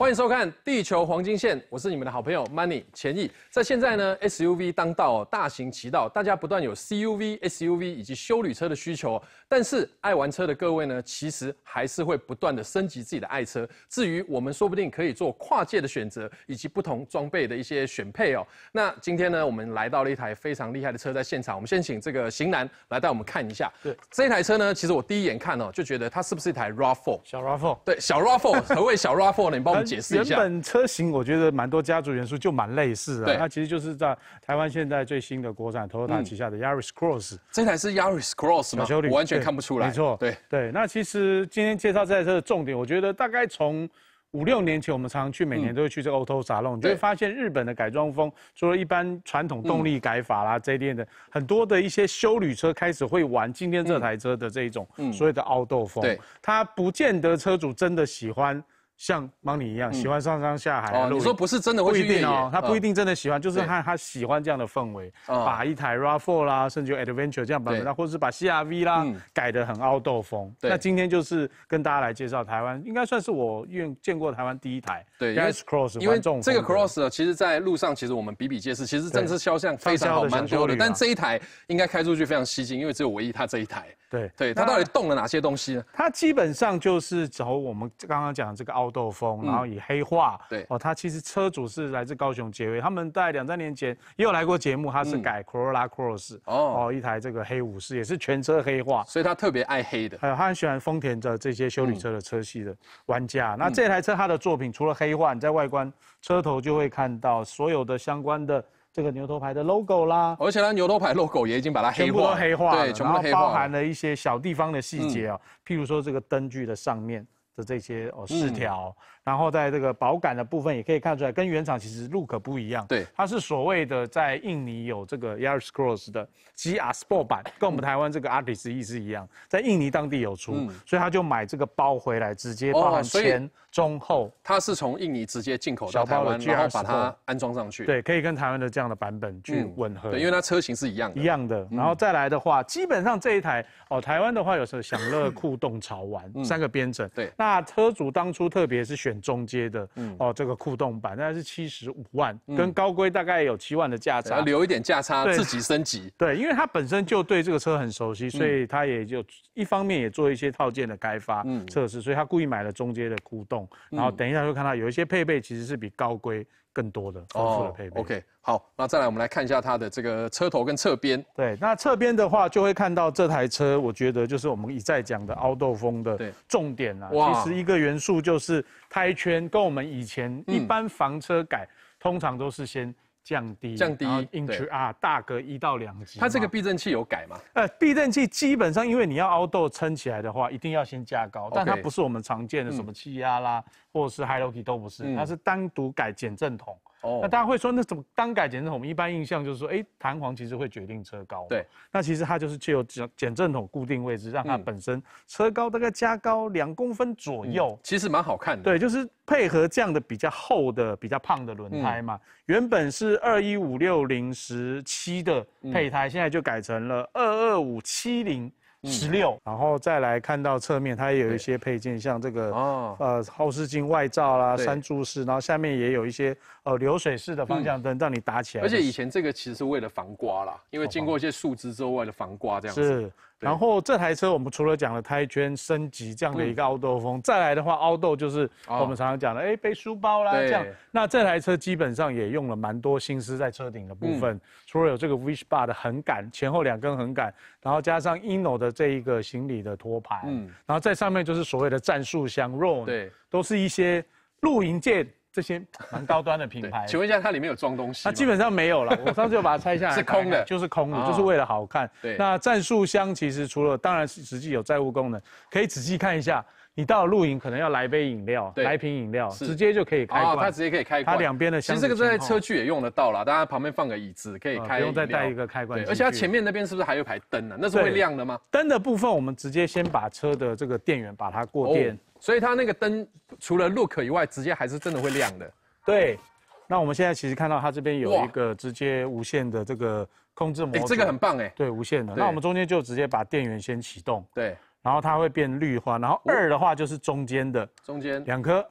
欢迎收看《地球黄金线》，我是你们的好朋友 Money 钱毅。在现在呢 ，SUV 当道，大行其道，大家不断有 CUV、SUV 以及休旅车的需求。但是爱玩车的各位呢，其实还是会不断的升级自己的爱车。至于我们说不定可以做跨界的选择，以及不同装备的一些选配哦。那今天呢，我们来到了一台非常厉害的车，在现场，我们先请这个型男来带我们看一下。对，这一台车呢，其实我第一眼看哦，就觉得它是不是一台 RAV4？ 小 RAV4。 对，小 RAV4， 何谓小 RAV4 呢？你帮我们解释一下。 原本车型我觉得蛮多家族元素就蛮类似的，那其实就是在台湾现在最新的国产 Toyota 旗下的 Yaris Cross。这台是 Yaris Cross 吗？我完全看不出来。 没错，对。那其实今天介绍这台车的重点，我觉得大概从5、6年前，我们常常去，每年都会去这个 Auto Salon，你就会发现日本的改装风，除了一般传统动力改法啦这一类的，很多的一些休旅车开始会玩今天这台车的这一种所谓的凹豆风。对，它不见得车主真的喜欢。像邦尼一样喜欢上山下海哦， 你说不是真的会去越野哦， 他不一定真的喜欢，就是他喜欢这样的氛围，把一台 RAV4 啦，甚至有 Adventure 这样版本，那或者是把 CRV 啦改得很凹豆风。那今天就是跟大家来介绍台湾，应该算是我见过台湾第一台。对 ，Yaris Cross， 因为这个 Cross 其实在路上其实我们比比皆是，其实真的是销量非常好，蛮多的。但这一台应该开出去非常吸睛，因为只有唯一它这一台。对，它到底动了哪些东西呢？ 它基本上就是走我们刚刚讲的这个凹豆风，然后以黑化。对哦，它其实车主是来自高雄捷威，他们在2、3年前也有来过节目，他是改 Corolla Cross 一台这个黑武士，也是全车黑化， 所以他特别爱黑的。 还有他很喜欢丰田的这些休旅车的车系的玩家。那这台车它的作品除了黑化，你在外观车头就会看到所有的相关的。这个牛头牌的 logo 啦， 而且它牛头牌 logo 也已经把它全部都黑化了， 对，全部都黑化了， 然后包含了一些小地方的细节啊，譬如说这个灯具的上面的这些饰条，然后在这个保杆的部分也可以看出来，跟原厂其实 look 不一样。对，它是所谓的在印尼有这个 Yaris Cross 的 GR Sport 版，跟我们台湾这个 Artis 意思一样，在印尼当地有出，所以他就买这个包回来，直接包含前。中后， 它是从印尼直接进口到台湾，然后把它安装上去。 对，可以跟台湾的这样的版本去吻合。 对，因为它车型是一样的。然后再来的话，基本上这一台台湾的话有时候享乐酷动潮玩3个编程。对，那车主当初特别是选中阶的这个酷动版，大概是75万，跟高规大概有7万的价差， 留一点价差，自己升级。 对，因为他本身就对这个车很熟悉，所以他也就一方面也做一些套件的开发测试，所以他故意买了中阶的酷动。然后等一下会看到有一些配备其实是比高规更多的丰富的配备。 OK， 好，那再来我们来看一下它的这个车头跟侧边。 对，那侧边的话就会看到这台车，我觉得就是我们一再讲的凹豆风的重点啦。其实一个元素就是胎圈，跟我们以前一般房车改通常都是先。降低 ，inch 大个1到2级。 它这个避震器有改吗？ 避震器基本上因为你要凹豆撑起来的话，一定要先加高，但它不是我们常见的什么气压啦，或者是 high low key 都不是，它是单独改减震筒。那大家会说，那怎么单改减震筒？我们一般印象就是说，弹簧其实会决定车高。对，那其实它就是借由减震筒固定位置，让它本身车高大概加高2公分左右。 其实蛮好看的。 对，就是配合这样的比较厚的、比较胖的轮胎嘛。原本是215/6017的配胎，现在就改成了225/7016，然后再来看到侧面，它也有一些配件，像这个后视镜外罩啦、3柱式，然后下面也有一些流水式的方向灯，让你打起来。 而且以前这个其实是为了防刮啦，因为经过一些树枝之后，为了防刮这样子。是。 然后这台车我们除了讲了胎圈升级这样的一个凹豆风，再来的话，凹豆就是我们常常讲的，背书包啦这样。那这台车基本上也用了蛮多心思在车顶的部分，除了有这个 Wish Bar 的横杆，前后2根横杆，然后加上 Inno 的这一个行李的托盘，然后在上面就是所谓的战术箱 Roan， 对，都是一些露营界。这些蛮高端的品牌， 请问一下，它里面有装东西吗？ 它基本上没有了，我上次就把它拆下来， 是空的， 就是空的，就是为了好看。对，那战术箱其实除了当然实际有载物功能，可以仔细看一下。你到了露营可能要来杯饮料，来瓶饮料，直接就可以开罐。 它直接可以开罐。 它2边的箱子。 其实这个在车距也用得到啦，大家旁边放个椅子可以开， 不用再带一个开关。 而且它前面那边是不是还有一排灯呢？那是会亮的吗？ 灯的部分我们直接先把车的这个电源把它过电， 所以它那个灯除了 look 以外，直接还是真的会亮的。 对，那我们现在其实看到它这边有一个直接无线的这个控制模组， 这个很棒哎。 对，无线的。那我们中间就直接把电源先启动， 对， 然后它会变绿化，然后2的话就是中间的， 中间 2颗。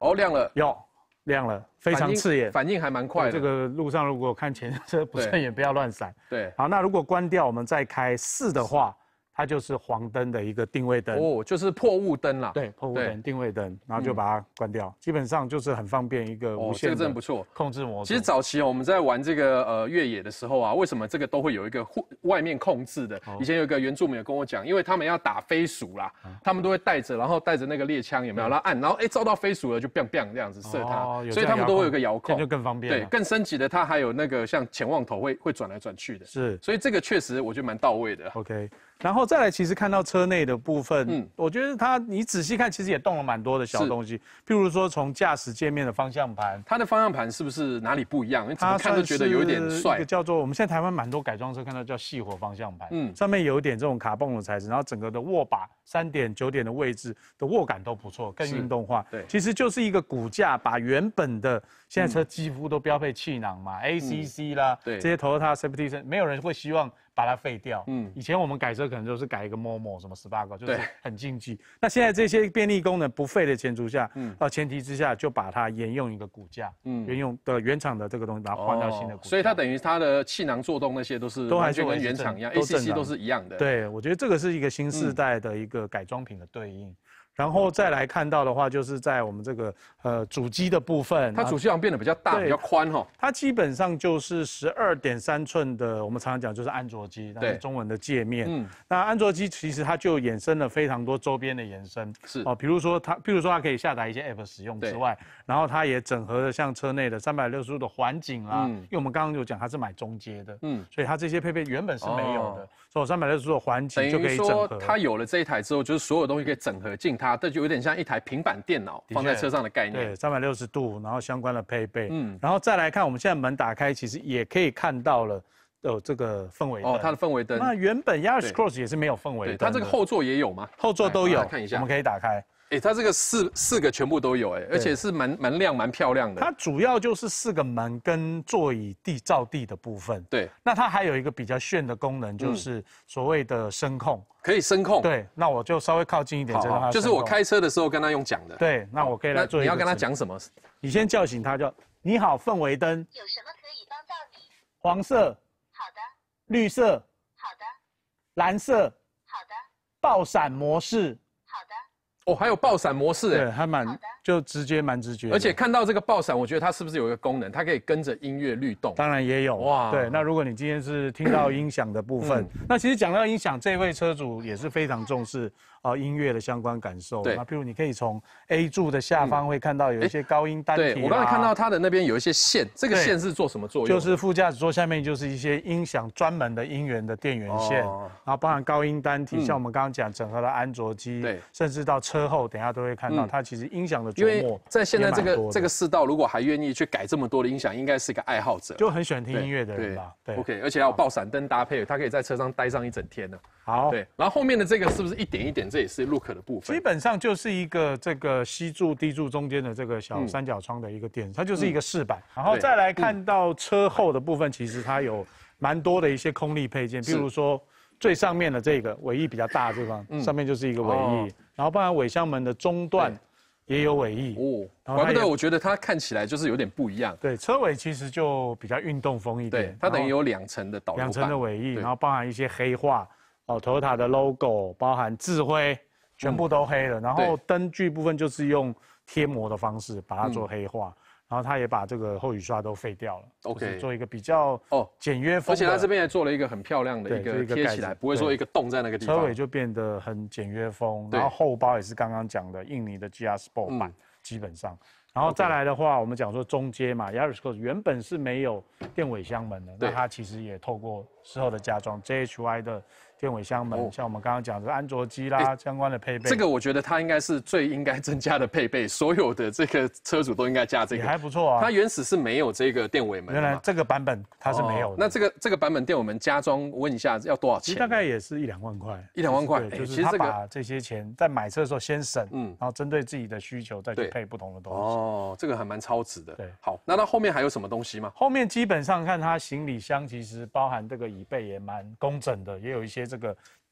哦，亮了， 有亮了，非常刺眼， 反应还蛮快的。 这个路上如果看前车不顺眼，不要乱闪。 对， 好，那如果关掉，我们再开4的话。它就是黄灯的一个定位灯哦，就是破雾灯啦。 对，破雾灯、定位灯，然后就把它关掉，基本上就是很方便一个无线的， 这个真的不错， 控制模式。 其实早期我们在玩这个越野的时候啊，为什么这个都会有一个外面控制的？以前有一个原住民有跟我讲，因为他们要打飞鼠啦，他们都会带着那个猎枪有没有？然后按，然后照到飞鼠了就 biang biang 这样子射它，所以他们都会有个遥控， 这就更方便。 对，更升级的它还有那个像潜望头会转来转去的， 是， 所以这个确实我觉得蛮到位的。 OK。然后再来，其实看到车内的部分，我觉得你仔细看，其实也动了蛮多的小东西，譬如说从驾驶界面的方向盘， 它的方向盘是不是哪里不一样？你怎么看都觉得有一点帅。 一个叫做我们现在台湾蛮多改装车看到叫细活方向盘，上面有一点这种卡泵的材质，然后整个的握把3点9点的位置的握感都不错，更运动化。对，其实就是一个骨架，把原本的现在车几乎都标配气囊嘛，ACC 啦，这些 Toyota Safety， 没有人会希望把它废掉。以前我们改车可能就是改一个 Momo 什么18个，就是很竞技。那现在这些便利功能不废的前提之下，就把它沿用一个骨架，原厂的这个东西，把它换到新的骨架。 所以它等于它的气囊作动那些都还是跟原厂一样 ，ACC 都是一样的。 对，我觉得这个是一个新世代的一个改装品的对应。然后再来看到的话，就是在我们这个主机的部分， 它主机好像变得比较大、比较宽哈。 它基本上就是12.3寸的，我们常常讲就是安卓机，但是中文的界面。那安卓机其实它就衍生了非常多周边的延伸，是比如说它可以下载一些 App 使用之外，然后它也整合了像车内的360度的环景啦，因为我们刚刚有讲它是买中阶的，所以它这些配备原本是没有的，所以360度的环景就可以整合。 等于说它有了这一台之后，就是所有东西可以整合进它，这就有点像一台平板电脑放在车上的概念。 对，360度，然后相关的配备，然后再来看，我们现在门打开，其实也可以看到了有这个氛围灯。 它的氛围灯。 那原本 Yaris Cross 也是没有氛围灯， 它这个后座也有吗？ 后座都有， 看一下， 我们可以打开。 它这个四个全部都有，而且是蛮亮、蛮漂亮的。 它主要就是4个门跟座椅照地的部分。 对， 那它还有一个比较炫的功能，就是所谓的声控， 可以声控。 对，那我就稍微靠近一点， 就是我开车的时候跟他用讲的。 对，那我可以来做。 你要跟他讲什么？ 你先叫醒他，叫你好，氛围灯， 有什么可以帮到你？ 黄色， 好的。 绿色， 好的。 蓝色， 好的。 爆闪模式。 还有爆闪模式， 对，还蛮直觉， 而且看到这个爆闪，我觉得它是不是有一个功能，它可以跟着音乐律动？ 当然也有哇。对，那如果你今天是听到音响的部分，那其实讲到音响，这位车主也是非常重视音乐的相关感受。对，那譬如你可以从 A 柱的下方会看到有一些高音单体。 对，我刚才看到它的那边有一些线，这个线是做什么作用？ 就是副驾驶座下面就是一些音响专门的音源的电源线，然后包含高音单体，像我们刚刚讲整合了安卓机，对，甚至到车后，等一下都会看到它其实音响的琢磨。 因为在现在这个世道，如果还愿意去改这么多的音响，应该是个爱好者， 就很喜欢听音乐的人吧。 对 ，OK， 而且还有爆闪灯搭配，它可以在车上待上一整天呢。 好， 对，然后后面的这个是不是一点一点？这也是 Look 的部分。 基本上就是一个这个C柱、D柱中间的这个小三角窗的一个点，它就是一个饰板。然后再来看到车后的部分，其实它有蛮多的一些空力配件，比如说最上面的这个尾翼比较大的地方，上面就是一个尾翼，然后包含尾箱门的中段也有尾翼怪不得我觉得它看起来就是有点不一样。 对，车尾其实就比较运动风一点， 对，它等于有2层的导流板 ，2层的尾翼，然后包含一些黑化，Toyota 的 logo， 包含智慧，全部都黑了。然后灯具部分就是用贴膜的方式把它做黑化。然后他也把这个后雨刷都废掉了 ，OK， 做一个比较简约风， 而且他这边也做了一个很漂亮的一个贴起来，不会说一个洞在那个地方。 车尾就变得很简约风，然后后包也是刚刚讲的印尼的 GR Sport 版，基本上。然后再来的话，我们讲说中阶嘛 ，Yaris Cross 原本是没有电尾箱门的，那它其实也透过事后的加装 JHY 的电尾箱门，像我们刚刚讲的安卓机啦，相关的配备。 这个我觉得它应该是最应该增加的配备，所有的这个车主都应该加这个。 也还不错啊。 它原始是没有这个电尾门的。 原来这个版本它是没有的。 那这个版本电尾门加装，问一下要多少钱？ 大概也是1-2万块。 1-2万块， 就是他把这些钱在买车的时候先省，然后针对自己的需求再去配不同的东西。 这个还蛮超值的。对，好，那它后面还有什么东西吗？ 后面基本上看它行李箱，其实包含这个椅背也蛮工整的，也有一些这个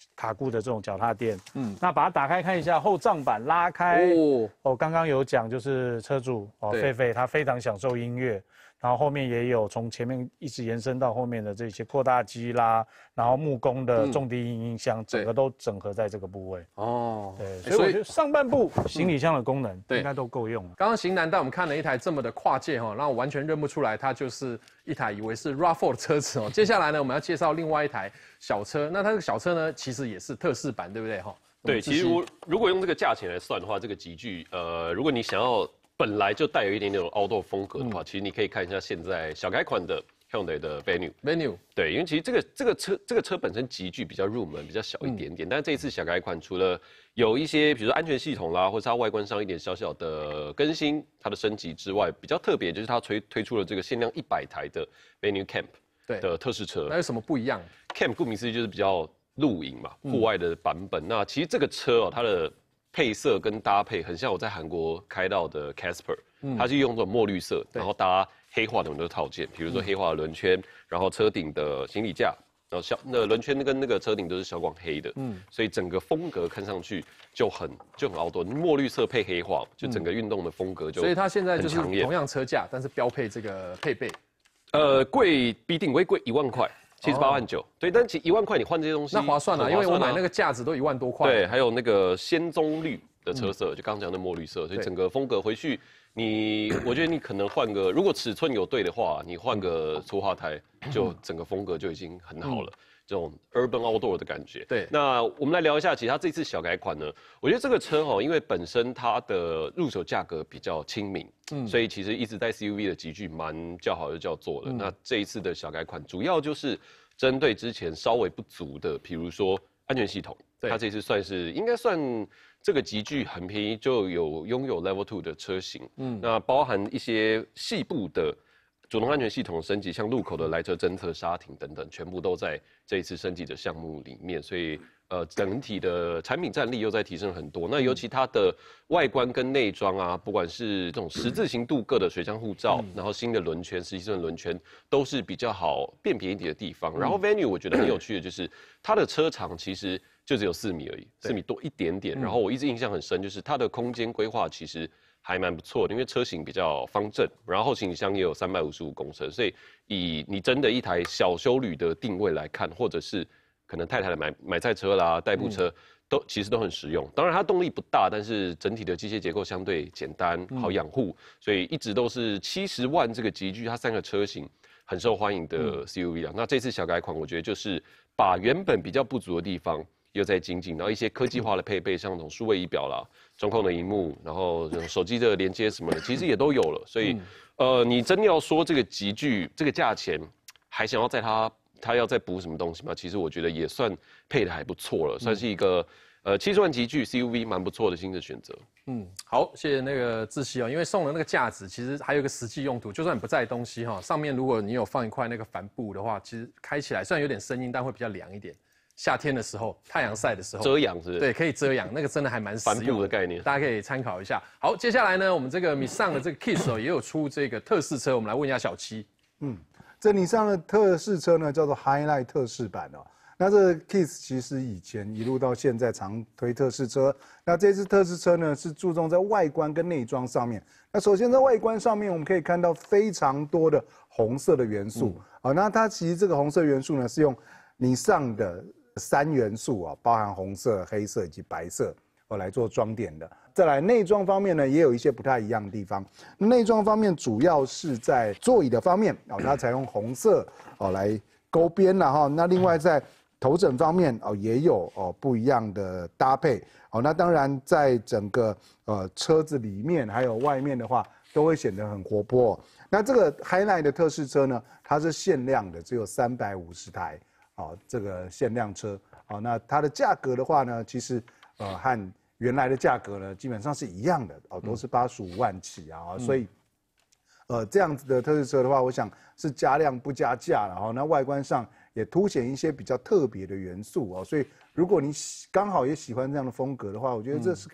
卡固的这种脚踏垫。那把它打开看一下，后帐板拉开。刚刚有讲就是车主狒狒他非常享受音乐。然后后面也有从前面一直延伸到后面的这些扩大机啦，然后木工的重低音音箱，整个都整合在这个部位。对，所以我觉得上半部行李箱的功能应该都够用了。 刚刚型男带我们看了一台这么的跨界让我完全认不出来，它就是一台以为是 RAV4 的车子接下来呢，我们要介绍另外一台小车，那它这个小车呢，其实也是特仕版，对不对对，其实如果用这个价钱来算的话，这个级距，如果你想要本来就带有一点点outdoor风格的话，其实你可以看一下现在小改款的 Hyundai 的 Venue。对，因为其实这个车本身级距比较入门，比较小一点点，但是这一次小改款除了有一些比如说安全系统啦，或者它外观上一点小小的更新，它的升级之外，比较特别就是它推出了这个限量100台的 Venue Camp 的特仕车。 那有什么不一样 ？Camp 顾名思义就是比较露营嘛，户外的版本。那其实这个车它的配色跟搭配很像我在韩国开到的 Casper，它是用这种墨绿色，然后搭黑化的很多套件，比如说黑化的轮圈，然后车顶的行李架，然后那轮圈跟那个车顶都是小广黑的，所以整个风格看上去就很outdoor，墨绿色配黑化，就整个运动的风格就所以它现在就是同样车价，但是标配这个配备， 贵比顶规贵1万块。78万9，对，但其实1万块你换这些东西那划算因为我买那个架子都1万多块。 对，还有那个鲜棕绿的车色，就刚刚讲的墨绿色，所以整个风格回去我觉得你可能换个，如果尺寸有对的话，你换个粗化胎，就整个风格就已经很好了。这种 urban outdoor 的感觉。 对， 那我们来聊一下，其实它这次小改款呢，我觉得这个车因为本身它的入手价格比较亲民，所以其实一直在 CUV 的级距蛮叫好又叫座的。那这一次的小改款，主要就是针对之前稍微不足的，比如说安全系统，它这次应该算这个级距很便宜就拥有 Level 2的车型，那包含一些细部的主动安全系统升级，像路口的来车侦测、刹停等等，全部都在这一次升级的项目里面，所以整体的产品战力又在提升很多。那尤其它的外观跟内装啊，不管是这种十字形镀铬的水箱护罩，然后新的轮圈、实际的轮圈，都是比较好辨别一点的地方。然后 Venue 我觉得很有趣的就是它的车长其实就只有4米而已，4米多一点点。然后我一直印象很深，就是它的空间规划其实还蛮不错的，因为车型比较方正，然后后行李箱也有355公升，所以以你真的一台小休旅的定位来看，或者是可能太太的买菜车啦、代步车，其实都很实用。当然它动力不大，但是整体的机械结构相对简单，好养护，所以一直都是70万这个级距，它3个车型很受欢迎的 CUV 啊。那这次小改款，我觉得就是把原本比较不足的地方又在精进，然后一些科技化的配备，像这种数位仪表啦、中控的萤幕，然后手机的连接什么的，其实也都有了。所以，你真的要说这个级距、这个价钱，还想要在它要再补什么东西吗？其实我觉得也算配的还不错了，算是一个70万级距 CUV 蛮不错的新的选择。 好，谢谢那个志熙因为送了那个架子，其实还有一个实际用途，就算你不载东西上面如果你有放一块那个帆布的话，其实开起来虽然有点声音，但会比较凉一点。夏天的时候，太阳晒的时候， 遮阳是不是？ 对，可以遮阳，那个真的还蛮实用的。 帆布的概念， 大家可以参考一下。好，接下来呢，我们这个米尚的这个 Kiss 也有出这个特仕车，我们来问一下小七。 这尼桑的特仕车呢，叫做 Highlight 特仕版那这个 Kiss 其实以前一路到现在常推特仕车，那这次特仕车呢是注重在外观跟内装上面。那首先在外观上面，我们可以看到非常多的红色的元素那它其实这个红色元素呢是用尼桑的3元素包含红色、黑色以及白色来做装点的。再来内装方面呢，也有一些不太一样的地方。内装方面主要是在座椅的方面它采用红色来勾边了那另外在头枕方面也有不一样的搭配那当然在整个车子里面还有外面的话，都会显得很活泼那这个 Highlight 的特仕车呢，它是限量的，只有350台这个限量车那它的价格的话呢，其实和原来的价格呢，基本上是一样的都是85万起所以这样子的特仕车的话，我想是加量不加价了那外观上也凸显一些比较特别的元素所以如果你刚好也喜欢这样的风格的话，我觉得这是可以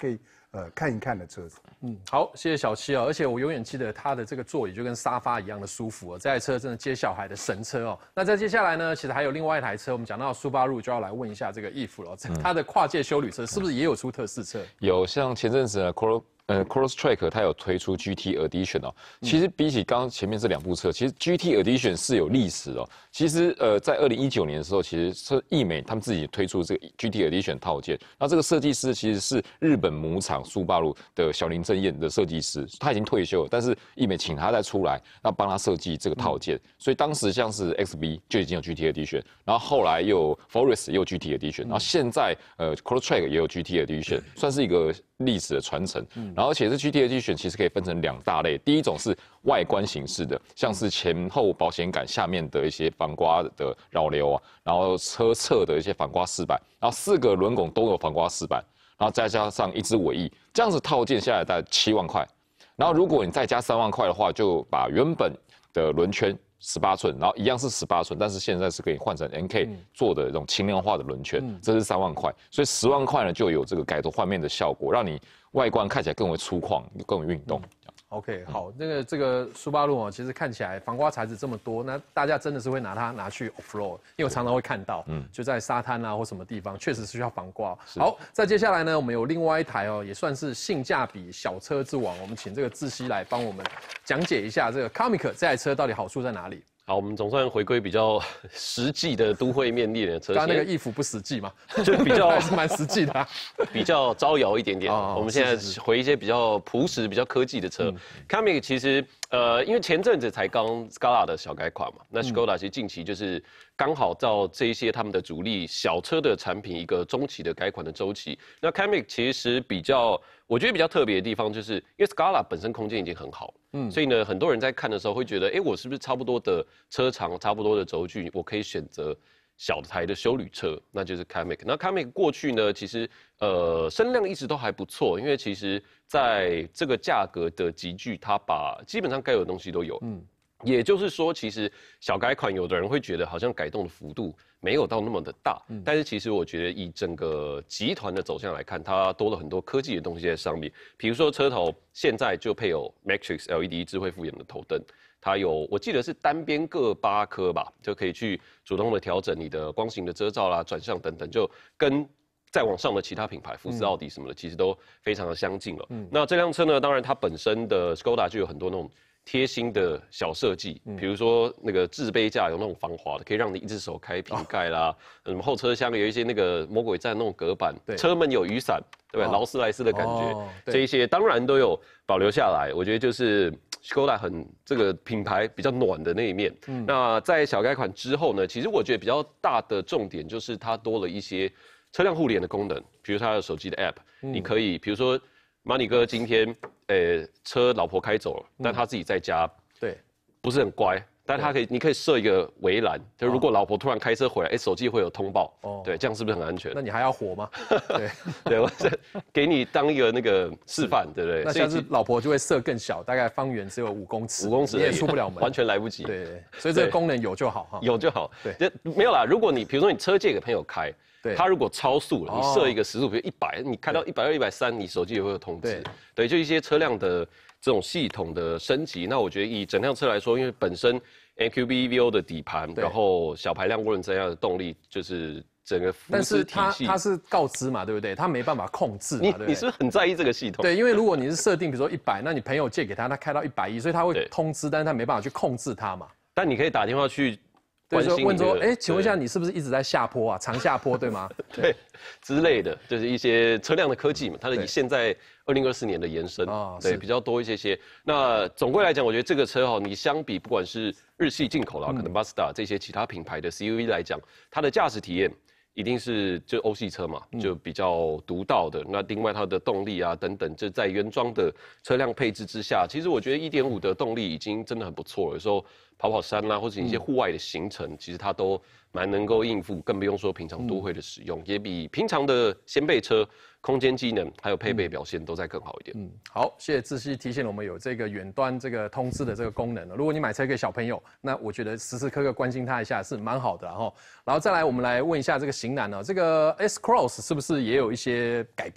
看一看的车子。 好，谢谢小七啊，而且我永远记得它的这个座椅就跟沙发一样的舒服哦，这台车真的接小孩的神车哦。那在接下来呢，其实还有另外一台车，我们讲到苏巴路就要来问一下这个Eve了，它的跨界休旅车是不是也有出特试车？ 有，像前阵子呢Crosstrek 它有推出 GT Edition 哦，其实比起刚刚前面这2部车，其实 GT Edition 是有历史哦。其实在2019年的时候，其实是易美他们自己推出这个 GT Edition 套件，那这个设计师其实是日本母厂苏巴路的小林正彦的设计师，他已经退休了，但是易美请他再出来，要帮他设计这个套件，所以当时像是 XB 就已经有 GT Edition， 然后后来又 Forest 也有 GT Edition， 然后现在Crosstrek 也有 GT Edition， 算是一个历史的传承。然后而且是 GT Edition 其实可以分成2大类，第一种是外观形式的，像是前后保险杆下面的一些防刮的扰流啊，然后车侧的一些防刮饰板，然后4个轮拱都有防刮饰板，然后再加上1支尾翼，这样子套件下来大概7万块。然后如果你再加3万块的话，就把原本的轮圈18寸，然后一样是18寸，但是现在是可以换成 NK 做的这种轻量化的轮圈，这是3万块，所以10万块呢就有这个改头换面的效果，让你外观看起来更为粗犷，更有运动。 OK， 好，这个苏巴路哦，其实看起来防刮材质这么多，那大家真的是会拿它拿去 off road， 因为我常常会看到，就在沙滩啊或什么地方，确实是需要防刮。好，再接下来呢，我们有另外一台哦，也算是性价比小车之王，我们请这个志熙来帮我们讲解一下这个 Comic 这台车到底好处在哪里。 好，我们总算回归比较实际的都会面猎人的车型。 刚刚那个衣服不实际嘛， 就比较还是蛮实际的、啊， 比较招摇一点点。我们现在回一些比较朴实、比较科技的车。Comic 其实因为前阵子才刚 Scala 的小改款嘛，那 Skoda 其实近期就是刚好到这一些他们的主力小车的产品一个中期的改款的周期。那 Comic 其实我觉得比较特别的地方，就是因为 Scala 本身空间已经很好，所以呢，很多人在看的时候会觉得，我是不是差不多的车长、差不多的轴距，我可以选择小台的休旅车，那就是 Comic。那 Comic 过去呢，其实声量一直都还不错，因为其实在这个价格的集聚，它把基本上该有的东西都有。也就是说，其实小改款，有的人会觉得好像改动的幅度没有到那么的大，但是其实我觉得以整个集团的走向来看，它多了很多科技的东西在上面。比如说车头现在就配有 Matrix LED 智慧复眼的头灯，它有我记得是单边各8颗吧，就可以去主动的调整你的光型的遮罩啦、转向等等，就跟再往上的其他品牌，福斯、奥迪什么的，其实都非常的相近了。那这辆车呢，当然它本身的 Skoda 就有很多那种贴心的小设计，比如说那个置杯架有那种防滑的，可以让你一只手开瓶盖啦。什么后车厢有一些那个魔鬼毡那种隔板，车门有雨伞，对吧？劳斯莱斯的感觉，这一些当然都有保留下来。我觉得就是 Skoda 这个品牌比较暖的那一面。那在小改款之后呢，其实我觉得比较大的重点就是它多了一些车辆互联的功能，比如它有手机的 App，你可以比如说。Money 哥今天，车老婆开走了，但他自己在家， 对， 不是很乖，但他你可以设一个围栏，就如果老婆突然开车回来，手机会有通报，对，这样是不是很安全？ 那你还要活吗？对， 对，我给你当一个那个示范，对不对？ 那下次老婆就会设更小，大概方圆只有5公尺，你也出不了门， 完全来不及。 对，所以这个功能有就好哈， 有就好。 对， 没有啦，如果你比如说你车借给朋友开。他如果超速了，你设一个时速，比如100，你开到120、130，你手机也会有通知。对，就一些车辆的这种系统的升级。那我觉得以整辆车来说，因为本身 MQB EVO 的底盘，然后小排量涡轮增压的动力，就是整个福斯体系。但是它是告知嘛，对不对？它没办法控制嘛，对不对？ 你是不是很在意这个系统？ 对，因为如果你是设定比如说100，那你朋友借给他，他开到110，所以他会通知，但是他没办法去控制它嘛。 但你可以打电话去。 对，问说，请问一下，你是不是一直在下坡啊？长下坡，对吗？ 对，之类的，就是一些车辆的科技嘛，它的以现在2024年的延伸，对，比较多一些。那总归来讲，我觉得这个车你相比不管是日系进口啦，可能 Mazda 这些其他品牌的 CUV 来讲，它的驾驶体验一定是就欧系车嘛，就比较独到的。那另外它的动力啊等等，就在原装的车辆配置之下，其实我觉得1.5的动力已经真的很不错了。有时候跑山啦，或者一些户外的行程，其实它都蛮能够应付，更不用说平常都会的使用，也比平常的掀背车空间机能还有配备表现都再更好一点。 好，谢谢志熙提醒我们有这个远端这个通知的这个功能。如果你买车给小朋友，那我觉得时时刻刻关心他一下是蛮好的然后再来我们来问一下这个型男这个 S Cross 是不是也有一些改变？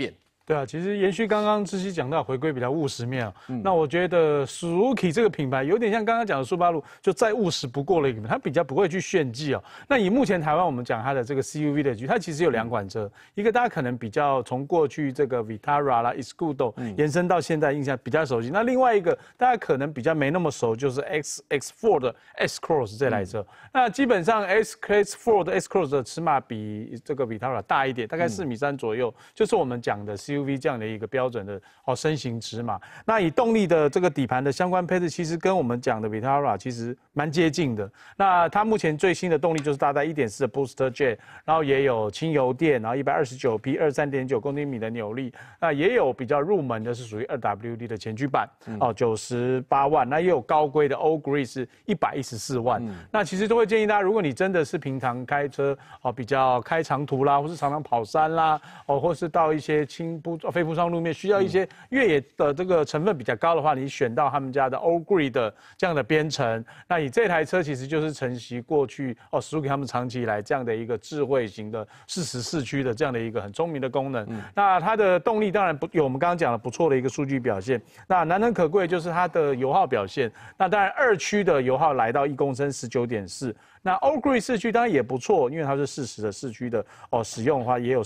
对啊，其实延续刚刚志熙讲到回归比较务实面啊，那我觉得 Suzuki 这个品牌有点像刚刚讲的苏巴路，就再务实不过了一个品牌，它比较不会去炫技哦。那以目前台湾我们讲它的这个 CUV 的局，它其实有2款车，一个大家可能比较从过去这个 Vitara 啦、Escudo 延伸到现在印象比较熟悉，那另外一个大家可能比较没那么熟，就是 X4 的 S Cross 这台车。那基本上 X4 的 S Cross 的尺码比这个 Vitara 大一点，大概4.3米左右，就是我们讲的 CUV 这样的一个标准的身形尺码。那以动力的这个底盘的相关配置，其实跟我们讲的 Vitara 其实蛮接近的。那它目前最新的动力就是大概 1.4 的 Booster Jet， 然后也有轻油电，然后129匹23.9公斤米的扭力。那也有比较入门的是属于 2WD 的前驱版，98万。那也有高规的 All Green 是114万。那其实都会建议大家，如果你真的是平常开车比较开长途啦，或是常常跑山啦，或是到一些非铺装路面需要一些越野的这个成分比较高的话，你选到他们家的 All Green 的这样的编程，那你这台车其实就是承袭过去Suzuki 他们长期以来这样的一个智慧型的适时四驱的这样的一个很聪明的功能。那它的动力当然有我们刚刚讲的不错的一个数据表现。那难能可贵就是它的油耗表现。那当然2驱的油耗来到1公升19.4。那 All Green 四驱当然也不错，因为它是40的四驱的使用的话也有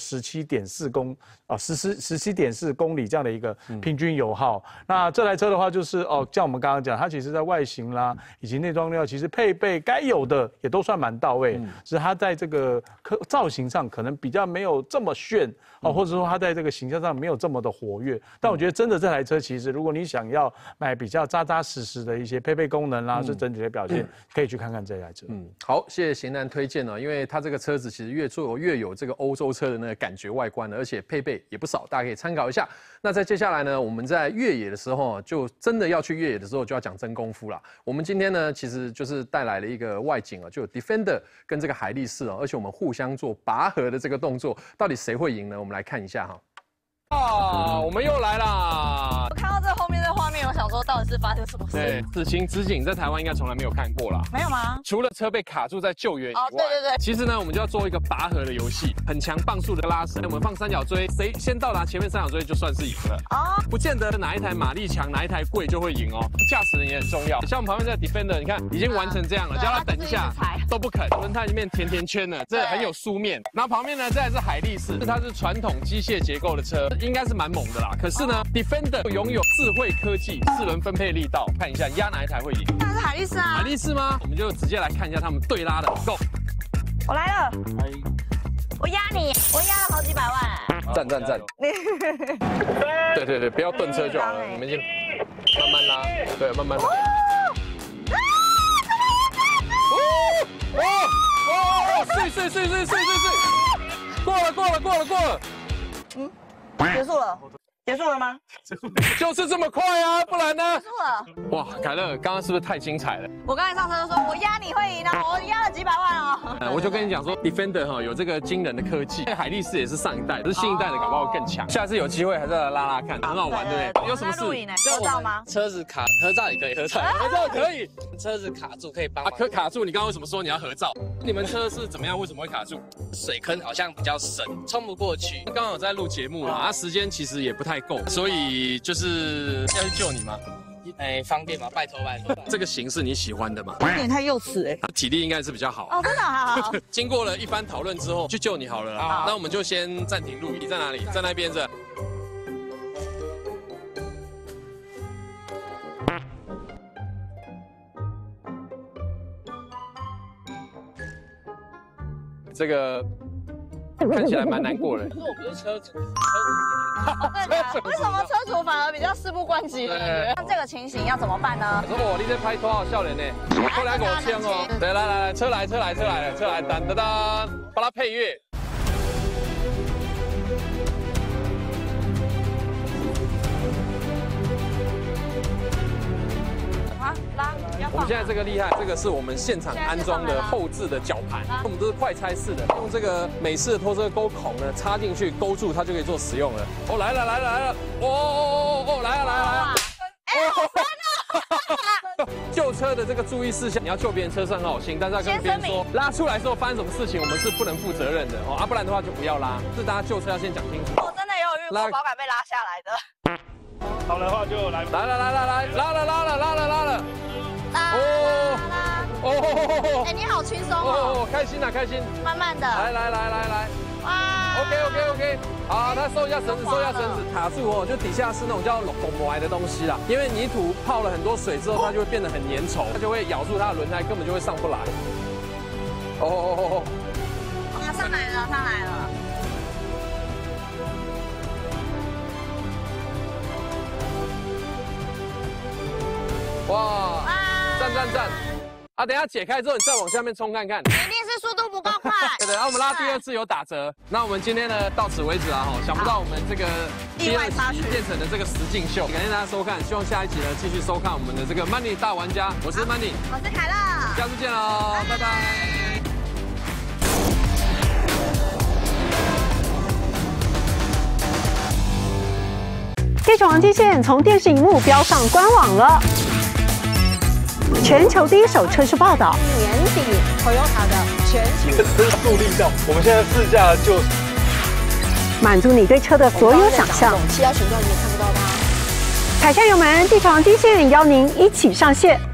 17.4公里这样的一个平均油耗。那这台车的话就是像我们刚刚讲，它其实在外形啦以及内装料，其实配备该有的也都算蛮到位，只是它在这个造型上可能比较没有这么炫或者说它在这个形象上没有这么的活跃。但我觉得真的这台车其实如果你想要买比较扎扎实实的一些配备功能啦，是整体的表现，可以去看看这台车。 好，谢谢贤男推荐因为它这个车子其实越做越有这个欧洲车的那个感觉外观了，而且配备也不少，大家可以参考一下。那在接下来呢，我们在越野的时候，就真的要去越野的时候，就要讲真功夫啦。我们今天呢，其实就是带来了一个外景就有 Defender 跟这个海力士而且我们互相做拔河的这个动作，到底谁会赢呢？我们来看一下我们又来啦！ 我看到这后面的画面，我想说到底是发生什么事？ 对，此情此景在台湾应该从来没有看过啦。 没有吗？ 除了车被卡住在救援以外， 对对对。 其实呢，我们就要做一个拔河的游戏，很强磅数的拉伸。我们放三角锥，谁先到达前面三角锥就算是赢了。不见得哪一台马力强，哪一台贵就会赢驾驶人也很重要。像我们旁边这个 Defender， 你看已经完成这样了，叫他等一下都不肯，轮胎里面甜甜圈了，这很有酥面。然后旁边呢，这台是海力士，它是传统机械结构的车，应该是蛮猛的啦。可是呢 ，Defender 拥有智慧科技，4轮分配力道，看一下压哪一台会赢？ 当然是海力士啊！ 海力士吗？我们就直接来看一下他们对拉的 ，Go！ 我来了，我压你，我压了好几百万。 赞！对，不要顿车就好了，你们先慢慢拉，对，慢慢拉。碎！过了。 结束了吗？ 就是这么快啊，不然呢？ 结束了。 哇，凯乐，刚刚是不是太精彩了？ 我刚才上车就说，我压你会赢我压了几百万我就跟你讲说 ，Defender 有这个惊人的科技，海力士也是上一代，可是新一代的搞不好更强。下次有机会还是来拉看，很好玩，对不对？有什么事？ 合照吗？ 车子卡，合照也可以，合照可以。车子卡住可以帮忙。 卡住，你刚刚为什么说你要合照？你们车是怎么样？为什么会卡住？ 水坑好像比较深，冲不过去。 刚好在录节目啦，时间其实也不太够，所以就是要去救你吗？ 方便吗？拜托。 这个型是你喜欢的吗？ 有点太幼稚他体力应该是比较好。 真的好。 经过了一番讨论之后，去救你好了啦。那我们就先暂停录影，在哪里？在那边这。这个看起来蛮难过的。 可是我不是车主。 为什么车主反而比较事不关己的感觉？那这个情形要怎么办呢？ 我你在拍拖好笑脸呢，过来给我签对，来，车来，噔，帮他配乐。我们现在这个厉害，这个是我们现场安装的后置的绞盘，我们都是快拆式的，用这个美式的拖车钩孔呢插进去勾住，它就可以做使用了。来了，来了，救车的这个注意事项，你要救别人车是很好心，但是要跟别人说拉出来之后发生什么事情，我们是不能负责任的不然的话就不要拉，是大家救车要先讲清楚。 我真的也有遇保杆被拉下来的。 好的话就来， 来，拉了。 哎，你好轻松哦。 开心啊，开心。 慢慢的。 来。哇 OK， 好，他收一下绳子，卡住哦，就底下是那种叫龙膜的东西啦。因为泥土泡了很多水之后，它就会变得很粘稠，它就会咬住它的轮胎，根本就会上不来。 上来了。 哇，赞！啊，等一下解开之后，你再往下面冲看看。 一定是速度不够快。 对，我们拉第2次有打折。那我们今天呢到此为止啦哈，想不到我们这个第2集变成了这个实境秀，感谢大家收看，希望下一集呢继续收看我们的这个 Money 大玩家，我是 Money， 我是凯乐， 下次见喽，拜拜。 地球黄金线从电视荧幕飙上官网了。全球第一手车市报道， 年底 Toyota 的全球增速力道，我们现在试驾就满足你对车的所有想象。 7号旋转你也看不到它。 凯旋友们，地球黄金线邀您一起上线。